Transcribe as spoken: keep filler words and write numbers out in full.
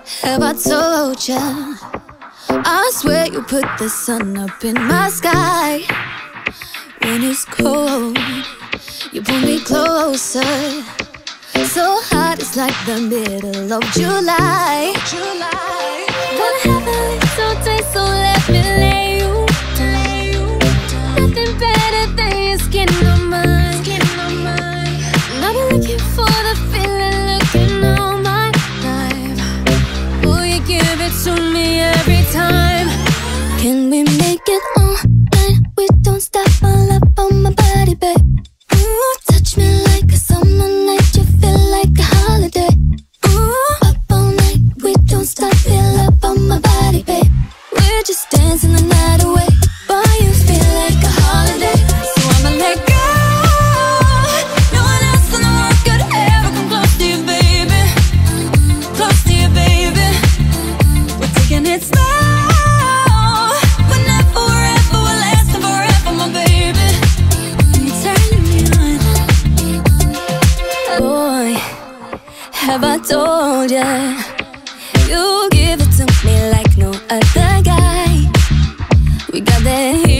Have I told ya? I swear you put the sun up in my sky. When it's cold, you pull me closer. So hot, it's like the middle of July. July. Wanna have a little taste, so let me lay you. Nothing better than your skin on mine. And I've been looking for the feeling, looking all my life. Will you give it to me every time? Can we make it all night? We don't stop, all up on my body, babe. Ooh, touch me like a summer night. You feel like a holiday. Ooh, up all night. We don't stop, feel up on my body, babe. We're just dancing the night away. Boy, you feel like a holiday. So I'ma let go. No one else in the world could ever come close to you, baby. Close to you, baby. We're taking it slow. Have I told ya? You give it to me like no other guy. We got that